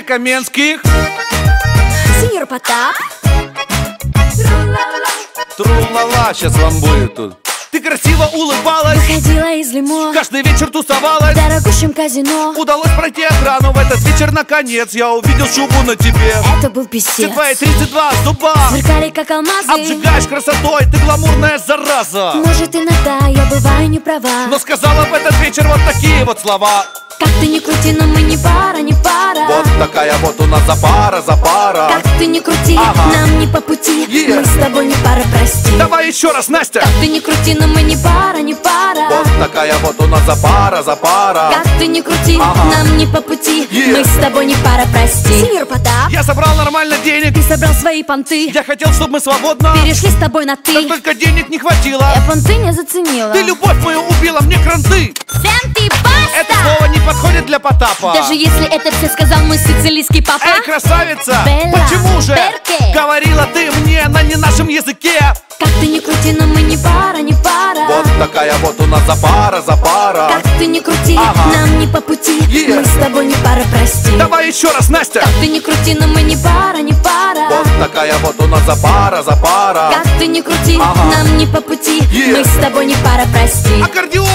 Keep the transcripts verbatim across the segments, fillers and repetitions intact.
Каменских. Сеньор Потап. Тру-ла-ла, сейчас вам будет тут. Ты красиво улыбалась, выходила из лимо, каждый вечер тусовалась в дорогущем казино. Удалось пройти охрану в этот вечер, наконец я увидел шубу на тебе. Это был писец. Все твои тридцать два зуба сверкали как алмазы. Обжигаешь красотой, ты гламурная зараза. Может, иногда я бываю не права, но сказала в этот вечер вот такие вот слова. Как ты ни крути, но мы не пара, не пара. Вот такая вот у нас запара, запара. Как ты ни крути, ага. нам не по пути, yeah. мы с тобой не пара, прости. Давай еще раз, Настя. Как ты ни крути, но мы не пара, не пара. Вот такая вот у нас запара, запара. Как ты ни крути, ага. нам не по пути, yeah. мы с тобой не пара, прости. Сеньор Потап. Я собрал нормально денег, ты собрал свои понты. Я хотел, чтобы мы свободно перешли с тобой на ты. Так только денег не хватило. Я понты не заценила. Ты любовь мою убила, мне кранты. Сэм, ты баста. Это слово не подходит для Потапа. Даже если это все сказал мой сицилийский папа. Эй, красавица, Белла, почему же перке? Говорила ты мне на не нашем языке. Как ты ни крути, но мы не пара, не пара. Вот такая вот у нас запара, запара. Как ты ни крути, ага. нам не по пути, yeah. мы с тобой не пара, прости. Давай еще раз, Настя. Как ты ни крути, но мы не пара, не пара. Вот такая вот у нас запара, запара. Как ты ни крути, ага. нам не по пути, yeah. мы с тобой не пара, прости. Аккордеон!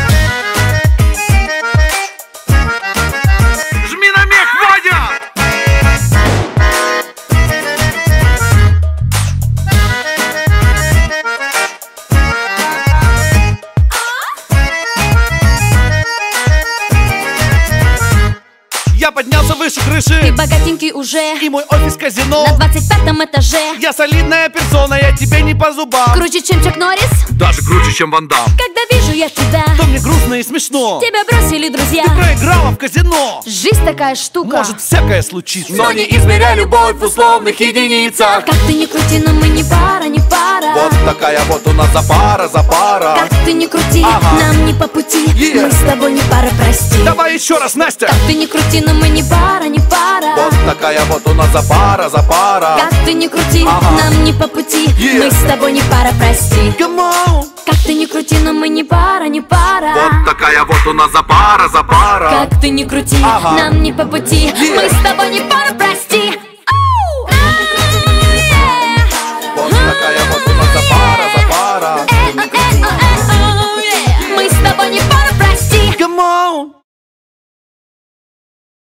Я поднялся выше крыши. Ты богатенький уже. И мой офис казино на двадцать пятом этаже. Я солидная персона, я тебе не по зубам. Круче, чем Чак Норрис. Даже круче, чем Ван Дам. Когда вижу я тебя, то мне грустно и смешно. Тебя бросили друзья. Ты проиграла в казино. Жизнь такая штука, может всякое случиться. Но не измеряй любовь в условных единицах. Как ты ни крути, но мы не пара, не пара. Вот такая вот у нас запара, запара. Как ты ни крути, ага. нам не по пути, yeah. мы с тобой не пара, прости. Давай еще раз, Настя. Как ты ни крути, но мы не пара, не пара. Вот такая вот у нас запара, запара. Как ты ни крути, ага. нам не по пути, yeah. мы с тобой не пара, прости. Come on. Как ты ни крути, но мы не пара, не пара. Вот такая вот у нас запара, запара. Как ты ни крути, ага. нам не по пути, yeah. мы с тобой не пара, прости.